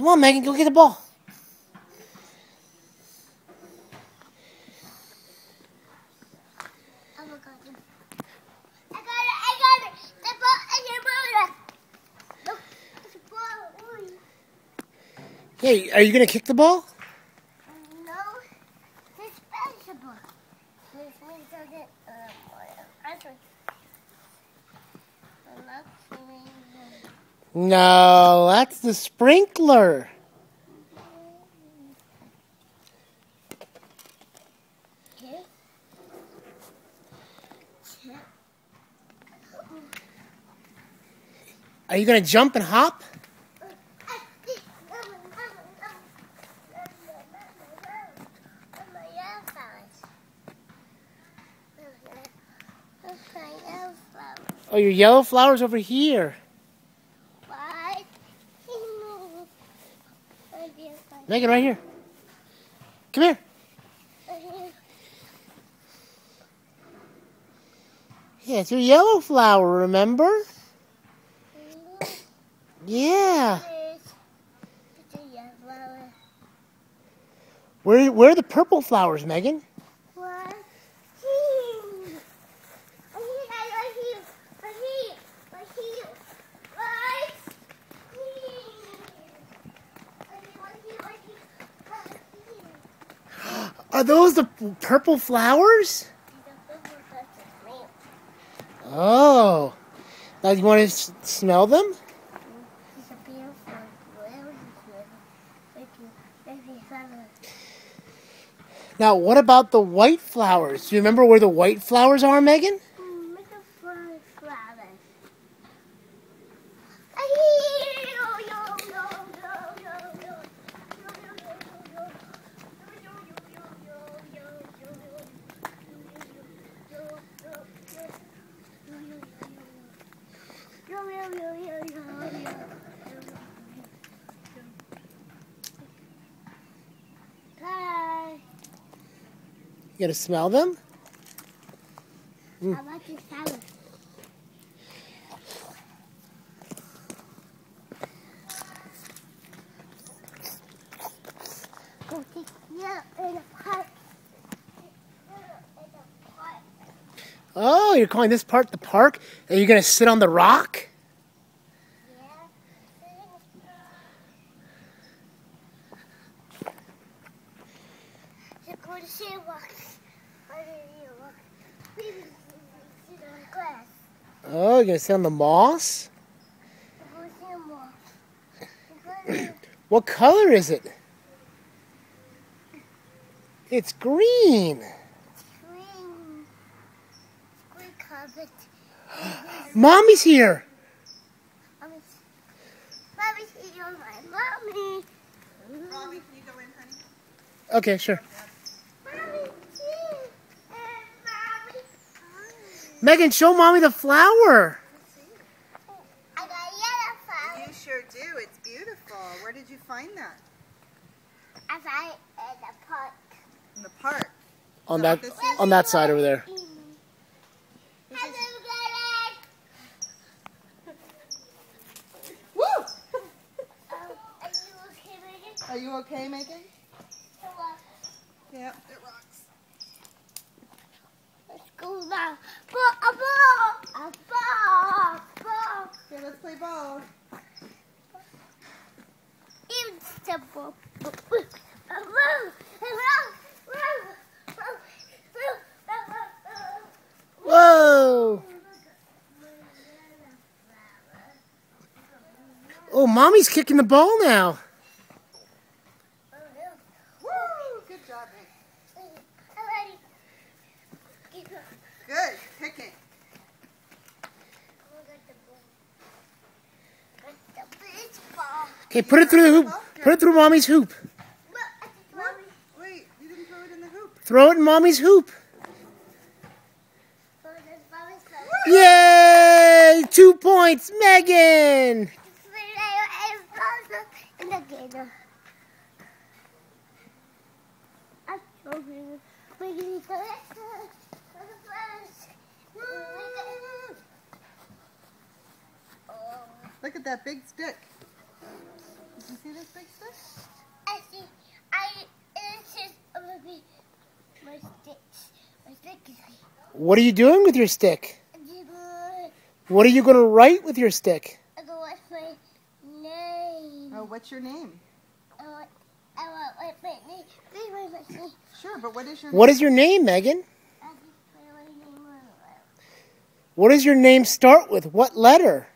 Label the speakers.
Speaker 1: Come on, Megan, go get the ball.
Speaker 2: I got it. The ball in your mouth. Look, the ball.
Speaker 1: Hey, are you going to kick the ball?
Speaker 2: No, it's vegetable. This means I get
Speaker 1: No, that's the sprinkler. Are you going to jump and hop? Oh, your yellow flower's over here. Megan, right here. Come here. Yeah, it's your yellow flower, remember? Yeah. Where are the purple flowers, Megan? Are those the purple flowers? Oh. Now you want to smell them? Now, what about the white flowers? Do you remember where the white flowers are, Megan? You gotta smell them?
Speaker 2: I like this salad.
Speaker 1: Oh, you're calling this part the park? And you're gonna sit on the rock? Oh, you're gonna sit on the moss? What color is it? It's green. Mommy's here.
Speaker 2: Mommy's here, my mommy.
Speaker 3: Mommy, can you go in, honey?
Speaker 1: Okay, sure. Megan, show Mommy the flower.
Speaker 2: I got a yellow flower.
Speaker 3: You sure do. It's beautiful. Where did you find that?
Speaker 2: I found it in the park.
Speaker 3: In the park.
Speaker 1: On that side over there.
Speaker 3: Woo!
Speaker 2: Are you okay, Megan?
Speaker 3: Are you okay, Megan? Yeah, it rocks.
Speaker 2: Let's go now. A ball.
Speaker 3: Okay, let's play ball.
Speaker 2: It's the ball.
Speaker 1: Whoa! Oh, Mommy's kicking the ball now.
Speaker 3: Woo! Good job, Megan. Good. Picking.
Speaker 1: Okay, put it through the hoop. Put it through Mommy's hoop.
Speaker 3: Wait, you didn't throw it in the hoop.
Speaker 1: Throw it in Mommy's hoop. Yay! 2 points, Megan!
Speaker 3: Look at that big stick. You see this big stick?
Speaker 2: I see. This is gonna be my sticks. My stick is
Speaker 1: What are you doing with your stick?
Speaker 2: good.
Speaker 1: What are you going to write with your stick?
Speaker 2: I go what's my name.
Speaker 3: Oh, what's your name?
Speaker 2: I want what's my name. This is my name.
Speaker 3: Sure, but what is your
Speaker 1: What
Speaker 3: name?
Speaker 1: is your name, Megan?
Speaker 2: I just my name.
Speaker 1: What does your name start with? What letter?